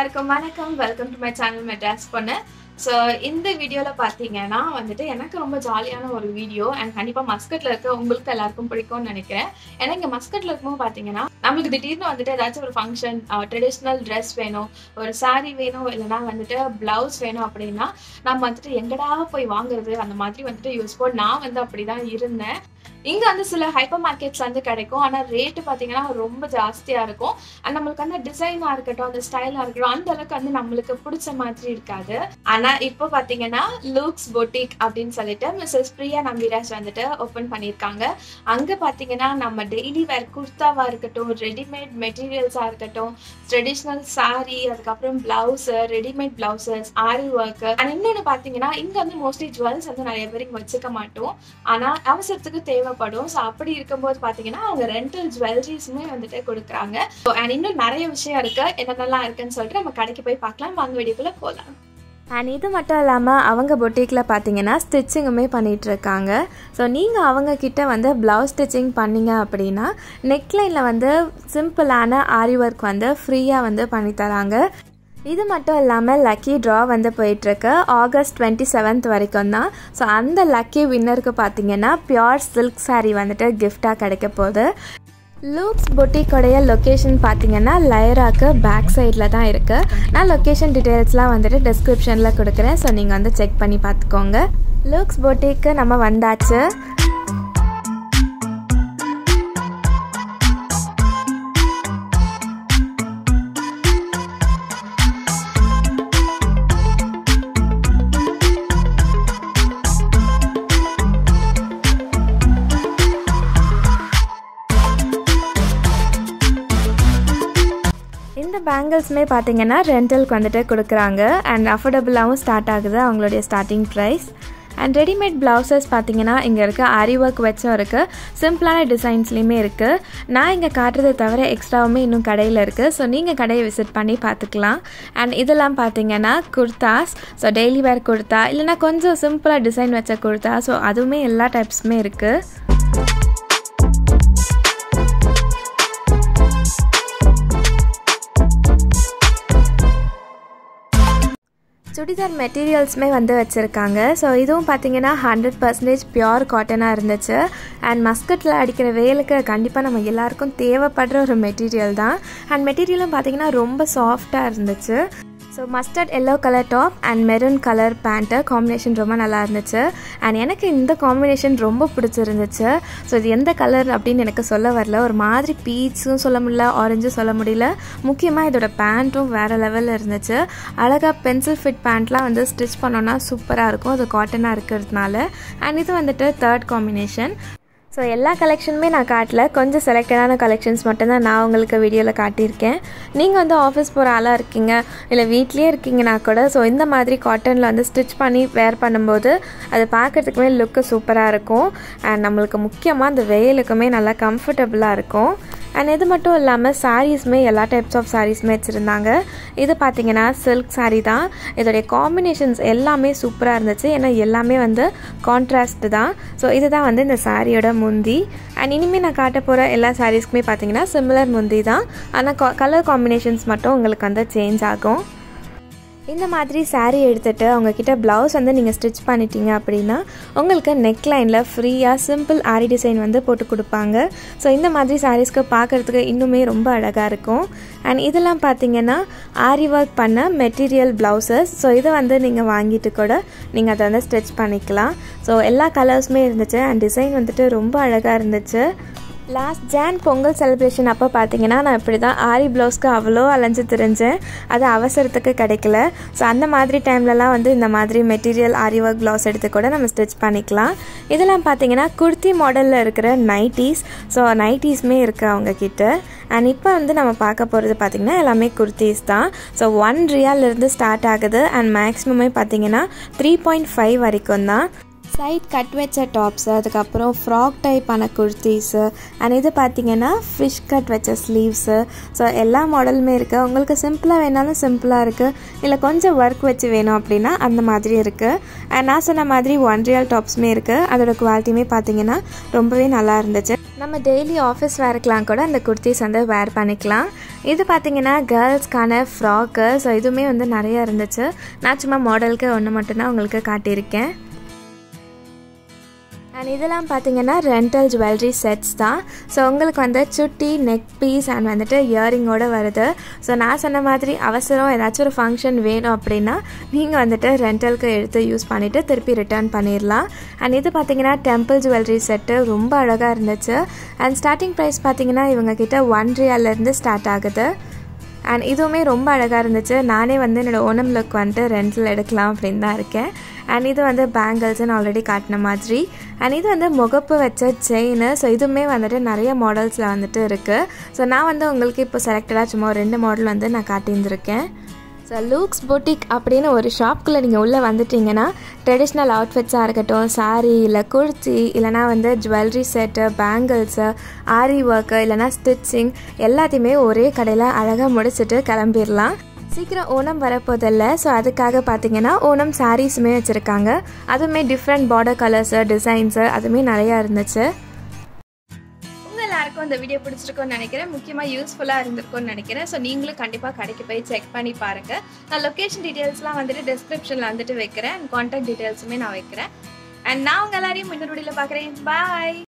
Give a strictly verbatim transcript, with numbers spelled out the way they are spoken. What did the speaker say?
எல்லாருக்கும் வணக்கம். Welcome to my channel Madras பொண்ணு. ஸோ இந்த வீடியோவில் பார்த்தீங்கன்னா வந்துட்டு எனக்கு ரொம்ப ஜாலியான ஒரு வீடியோ அண்ட் கண்டிப்பாக மஸ்கட்டில் இருக்க உங்களுக்கு எல்லாருக்கும் பிடிக்கும்னு நினைக்கிறேன். ஏன்னா இங்கே மஸ்கட்டில் இருக்கும்போது பார்த்தீங்கன்னா நம்மளுக்கு திடீர்னு வந்துட்டு ஏதாச்சும் ஒரு ஃபங்க்ஷன் ட்ரெடிஷ்னல் ட்ரெஸ் வேணும், ஒரு சாரீ வேணும், இல்லைனா வந்துட்டு ப்ளவுஸ் வேணும் அப்படின்னா நம்ம வந்துட்டு எங்கடா போய் வாங்குறது அந்த மாதிரி வந்துட்டு யூஸ் பண்ணி நான் வந்து அப்படி தான் இருந்தேன். இங்கே வந்து சில ஹைப்பர் மார்க்கெட்ஸ் வந்து கிடைக்கும், ஆனால் ரேட்டு பார்த்தீங்கன்னா ரொம்ப ஜாஸ்தியாக இருக்கும். அண்ட் நம்மளுக்கு வந்து டிசைனாக இருக்கட்டும், அந்த ஸ்டைலாக இருக்கட்டும், அந்த அளவுக்கு வந்து நம்மளுக்கு பிடிச்ச மாதிரி இருக்காது. ஆனால் இப்போ பார்த்தீங்கன்னா லுக்ஸ் பொட்டிக் அப்படின்னு சொல்லிட்டு மிஸ்ஸஸ் பிரியா நம்பிராஜ் வந்துட்டு ஓப்பன் பண்ணியிருக்காங்க. அங்கே பார்த்தீங்கன்னா நம்ம டெய்லி வேர் குர்த்தாவாக இருக்கட்டும், ரெடிமேட் மெட்டீரியல்ஸாக இருக்கட்டும், ட்ரெடிஷ்னல் சாரீ, அதுக்கப்புறம் blouse, readymade blouses, aari work and இன்னொன்று பார்த்தீங்கன்னா இங்கே வந்து மோஸ்ட்லி ஜுவல்ஸ் வந்து நிறைய பேர் இங்கே வச்சுக்க மாட்டோம், ஆனால் அவசரத்துக்கு தேவை படும். ஸோ அப்படி இருக்கும்போது பார்த்தீங்கன்னா அவங்க ரெண்டல் ஜுவல்லரிஸுமே வந்துட்டு கொடுக்குறாங்க. ஸோ அண்ட் இன்னும் நிறைய விஷயம் இருக்கு, என்னென்னலாம் இருக்குன்னு சொல்லிட்டு நம்ம கடைக்கு போய் பார்க்கலாம். வாங்க வீடியோக்குள்ள போகலாம். அண்ட் இது மட்டும் இல்லாமல் அவங்க பொட்டிக்கில் பார்த்தீங்கன்னா ஸ்டிச்சிங்குமே பண்ணிகிட்ருக்காங்க. ஸோ நீங்கள் அவங்கக்கிட்ட வந்து ப்ளவுஸ் ஸ்டிச்சிங் பண்ணிங்க அப்படின்னா நெக்லைனில் வந்து சிம்பிளான ஆரி ஒர்க் வந்து ஃப்ரீயாக வந்து பண்ணித்தராங்க. இது மட்டும் இல்லாமல் லக்கி ட்ரா வந்து போயிட்டுருக்கு ஆகஸ்ட் டுவெண்ட்டி செவன்த் வரைக்கும் தான். ஸோ அந்த லக்கி வின்னருக்கு பார்த்தீங்கன்னா பியோர் சில்க் சாரீ வந்துட்டு கிஃப்டாக கிடைக்க போகுது. லூக்ஸ் பொட்டிக்கோடைய லொக்கேஷன் பார்த்தீங்கன்னா லயோராக்கு பேக் சைடில் தான் இருக்குது. நான் லொக்கேஷன் டீட்டெயில்ஸ்லாம் வந்துட்டு டிஸ்கிரிப்ஷனில் கொடுக்குறேன். ஸோ நீங்கள் வந்து செக் பண்ணி பார்த்துக்கோங்க. லூக்ஸ் பொட்டிக்கு நம்ம வந்தாச்சு. இந்த பேங்கிள்ஸுமே பார்த்தீங்கன்னா ரெண்டலுக்கு வந்துட்டு கொடுக்குறாங்க அண்ட் அஃபோர்டபுளாகவும் ஸ்டார்ட் ஆகுது அவங்களுடைய starting price. And readymade blouses பார்த்தீங்கன்னா இங்கே இருக்குது, ஆரி ஒர்க் வச்சும் இருக்குது, சிம்பிளான டிசைன்ஸ்லேயுமே இருக்குது. நான் இங்கே காட்டுறதை தவிர எக்ஸ்ட்ராவுமே இன்னும் கடையில் இருக்குது. ஸோ நீங்கள் கடையை விசிட் பண்ணி பார்த்துக்கலாம். அண்ட் இதெல்லாம் பார்த்தீங்கன்னா kurtas, so daily wear kurta இல்லைனா கொஞ்சம் சிம்பிளாக டிசைன் வச்ச குர்த்தா, ஸோ அதுவுமே எல்லா டைப்ஸுமே இருக்குது. சுடிதார் மெட்டீரியல்ஸுமே வந்து வச்சுருக்காங்க. ஸோ இதுவும் பார்த்தீங்கன்னா ஹண்ட்ரட் பர்சன்டேஜ் பியோர் காட்டனாக இருந்துச்சு. அண்ட் மஸ்கட்டில் அடிக்கிற வெயிலுக்கு கண்டிப்பாக நம்ம எல்லாருக்கும் தேவைப்படுற ஒரு மெட்டீரியல் தான். அண்ட் மெட்டீரியலும் பார்த்தீங்கன்னா ரொம்ப சாஃப்டாக இருந்துச்சு. So mustard yellow colour top and maroon colour pant combination ரொம்ப நல்லா இருந்துச்சு. அண்ட் எனக்கு இந்த காம்பினேஷன் ரொம்ப பிடிச்சிருந்துச்சு. ஸோ இது எந்த கலர் அப்படின்னு எனக்கு சொல்ல வரல, ஒரு மாதிரி பீச்சும் சொல்ல முடியல, ஆரஞ்சும் சொல்ல முடியல. முக்கியமாக இதோட பேண்ட்டும் வேறு லெவலில் இருந்துச்சு. அழகாக பென்சில் ஃபிட் பேண்ட்லாம் வந்து ஸ்டிச் பண்ணோன்னா சூப்பராக இருக்கும், அது காட்டனாக இருக்கிறதுனால. அண்ட் இது வந்துட்டு தேர்ட் காம்பினேஷன். ஸோ எல்லா கலெக்ஷனுமே நான் காட்டல, கொஞ்சம் செலக்டடான கலெக்ஷன்ஸ் மட்டும்தான் நான் உங்களுக்கு வீடியோவில் காட்டியிருக்கேன். நீங்கள் வந்து ஆஃபீஸ் போகிற ஆளாக இருக்கீங்க, இல்லை வீட்லேயே இருக்கீங்கன்னா கூட ஸோ இந்த மாதிரி காட்டனில் வந்து ஸ்டிச் பண்ணி வேர் பண்ணும்போது அது பார்க்குறதுக்குமே லுக்கு சூப்பராக இருக்கும். அண்ட் நம்மளுக்கு முக்கியமாக அந்த வெயிலுக்குமே நல்லா கம்ஃபர்டபுளாக இருக்கும். அண்ட் இது மட்டும் இல்லாமல் சாரீஸுமே எல்லா டைப்ஸ் ஆஃப் சாரீஸுமே வச்சுருந்தாங்க. இது பார்த்தீங்கன்னா சில்க் சாரீ தான். இதோடைய காம்பினேஷன்ஸ் எல்லாமே சூப்பராக இருந்துச்சு, ஏன்னா எல்லாமே வந்து கான்ட்ராஸ்ட் தான். ஸோ இதுதான் வந்து இந்த சாரியோட முந்தி. அண்ட் இனிமேல் நான் காட்ட போகிற எல்லா சாரீஸ்க்குமே பார்த்தீங்கன்னா சிமிலர் முந்தி தான், ஆனால் கலர் காம்பினேஷன்ஸ் மட்டும் உங்களுக்கு வந்து சேஞ்ச் ஆகும். இந்த மாதிரி சாரீ எடுத்துகிட்டு அவங்கக்கிட்ட ப்ளவுஸ் வந்து நீங்கள் ஸ்டிச் பண்ணிட்டீங்க அப்படின்னா உங்களுக்கு நெக் லைனில் ஃப்ரீயாக சிம்பிள் ஆரி டிசைன் வந்து போட்டு கொடுப்பாங்க. ஸோ இந்த மாதிரி சாரீஸ்க்கு பார்க்குறதுக்கு இன்னுமே ரொம்ப அழகாக இருக்கும். அண்ட் இதெல்லாம் பார்த்தீங்கன்னா ஆரி ஒர்க் பண்ண மெட்டீரியல் ப்ளவுசஸ். ஸோ இதை வந்து நீங்கள் வாங்கிட்டு கூட நீங்கள் அதை வந்து ஸ்டிச் பண்ணிக்கலாம். ஸோ எல்லா கலர்ஸுமே இருந்துச்சு அண்ட் டிசைன் வந்துட்டு ரொம்ப அழகாக இருந்துச்சு. லாஸ்ட் ஜான் பொங்கல் செலிப்ரேஷன் அப்போ பார்த்தீங்கன்னா நான் இப்படி தான் ஆரி ப்ளவுஸ்க்கு அவ்வளோ அலைஞ்சு தெரிஞ்சேன், அது அவசரத்துக்கு கிடைக்கல. ஸோ அந்த மாதிரி டைம்லலாம் வந்து இந்த மாதிரி மெட்டீரியல் ஆரி ஒர்க் ப்ளவுஸ் எடுத்து கூட நம்ம ஸ்டிச் பண்ணிக்கலாம். இதெல்லாம் பார்த்தீங்கன்னா குர்த்தி மாடலில் இருக்கிற நைட்டிஸ். ஸோ நைட்டிஸுமே இருக்குது அவங்கக்கிட்ட. அண்ட் இப்போ வந்து நம்ம பார்க்க போகிறது பார்த்திங்கன்னா எல்லாமே குர்த்திஸ் தான். ஸோ ஒன் ரியாலிருந்து ஸ்டார்ட் ஆகுது அண்ட் மேக்ஸிமமே பார்த்தீங்கன்னா த்ரீ பாயிண்ட் ஃபைவ் வரைக்கும் தான். சைட் கட் வச்ச டாப்ஸு, அதுக்கப்புறம் ஃப்ராக் டைப்பான குர்த்திஸு, அண்ட் இது பார்த்திங்கன்னா ஃபிஷ் கட் வச்ச ஸ்லீவ்ஸு. ஸோ எல்லா மாடலுமே இருக்குது. உங்களுக்கு சிம்பிளாக வேணாலும் சிம்பிளாக இருக்குது, இல்லை கொஞ்சம் ஒர்க் வச்சு வேணும் அப்படின்னா அந்த மாதிரி இருக்குது. அண்ட் நான் சொன்ன மாதிரி ஒன் ரியல் டாப்ஸுமே இருக்குது. அதோட குவாலிட்டியுமே பார்த்திங்கன்னா ரொம்பவே நல்லா இருந்துச்சு. நம்ம டெய்லி ஆஃபீஸ் வேர்க்கெலாம் கூட அந்த குர்த்திஸ் வந்து வேர் பண்ணிக்கலாம். இது பார்த்திங்கன்னா கேர்ள்ஸ்க்கான ஃப்ராக்கு. ஸோ இதுவுமே வந்து நிறையா இருந்துச்சு. நான் சும்மா மாடலுக்கு ஒன்று மட்டும்தான் உங்களுக்கு காட்டியிருக்கேன். அண்ட் இதெல்லாம் பார்த்திங்கன்னா ரெண்டல் ஜுவல்லரி செட்ஸ் தான். ஸோ உங்களுக்கு வந்து சுட்டி, நெக் பீஸ் அண்ட் வந்துட்டு இயரிங்கோடு வருது. ஸோ நான் சொன்ன மாதிரி அவசரம் ஏதாச்சும் ஒரு ஃபங்க்ஷன் வேணும் அப்படின்னா நீங்கள் வந்துட்டு ரெண்டலுக்கு எடுத்து யூஸ் பண்ணிவிட்டு திருப்பி ரிட்டர்ன் பண்ணிடலாம். அண்ட் இது பார்த்திங்கன்னா டெம்பிள் ஜுவல்லரி செட்டு ரொம்ப அழகாக இருந்துச்சு. அண்ட் ஸ்டார்டிங் ப்ரைஸ் பார்த்திங்கன்னா இவங்கக்கிட்ட ஒன் ரியாலேருந்து ஸ்டார்ட் ஆகுது. அண்ட் இதுவுமே ரொம்ப அழகாக இருந்துச்சு. நானே வந்து என்னோடய ஓணம் லுக் வந்துட்டு ரெண்டில் எடுக்கலாம் அப்படின்னு தான் இருக்கேன். அண்ட் இது வந்து பேங்கிள்ஸ்ன்னு ஆல்ரெடி காட்டின மாதிரி. அண்ட் இது வந்து முகப்பு வச்ச செயின். ஸோ இதுவுமே வந்துட்டு நிறைய மாடல்ஸில் வந்துட்டு இருக்குது. ஸோ நான் வந்து உங்களுக்கு இப்போ செலக்டடாக சும்மா ரெண்டு மாடல் வந்து நான் காட்டியிருந்திருக்கேன். ஸோ லூக்ஸ் பொட்டிக் அப்படின்னு ஒரு ஷாப்குள்ளே நீங்கள் உள்ளே வந்துட்டிங்கன்னா ட்ரெடிஷ்னல் அவுட்ஃபிட்ஸாக இருக்கட்டும், சாரீ இல்லை குர்த்தி, இல்லைனா வந்து jewellery set, bangles, aari work, இல்லைனா ஸ்டிச்சிங் எல்லாத்தையுமே ஒரே கடையில் அழகாக முடிச்சுட்டு கிளம்பிடலாம். சீக்கிரம் ஓணம் வரப்போதில்லை. ஸோ அதுக்காக பார்த்தீங்கன்னா ஓணம் சாரீஸுமே வச்சுருக்காங்க. அதுவுமே டிஃப்ரெண்ட் பார்டர் கலர்ஸு, டிசைன்ஸு அதுவுமே நிறையா இருந்துச்சு. எல்லாருக்கும் இந்த வீடியோ பிடிச்சிருக்கும்னு நினைக்கிறேன். முக்கியமாக யூஸ்ஃபுல்லாக இருந்திருக்கும்னு நினைக்கிறேன். ஸோ நீங்களும் கண்டிப்பாக கடைக்கு போய் செக் பண்ணி பாருங்கள். நான் லொக்கேஷன் டீட்டெயில்ஸ்லாம் வந்துட்டு டிஸ்கிரிப்ஷனில் வந்துட்டு வைக்கிறேன். அண்ட் கான்டாக்ட் டீட்டெயில்ஸுமே நான் வைக்கிறேன். அண்ட் நான் உங்கள் எல்லாரையும் இன்னொரு வீடியோவில் பார்க்குறேன். பாய்.